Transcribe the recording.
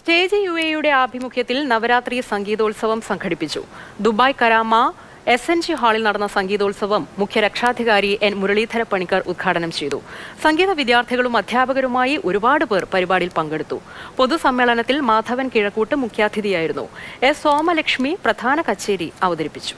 Stage യുഎയുടെ ആഭിമുഖ്യത്തിൽ നവരാത്രി സംഗീതോത്സവം സംഘടിപ്പിച്ചു. Dubai Karama എസ്.എൻ.ജി ഹാളിൽ നടന്ന സംഗീതോത്സവം മുഖ്യ രക്ഷാധികാരി എൻ മുരളീധര പണിക്കർ ഉദ്ഘാടനം ചെയ്തു. സംഗീത വിദ്യാർത്ഥികളും അധ്യാപകരുമായി ഒരുപാട് പേർ പരിപാടിയിൽ പങ്കെടുത്തു. പൊതുസമ്മേളനത്തിൽ മാധവൻ കിഴക്കൂട്ട് മുഖ്യാതിഥിയായിരുന്നു. എസ്. സോമലക്ഷ്മി പ്രധാന കച്ചേരി അവതരിപ്പിച്ചു.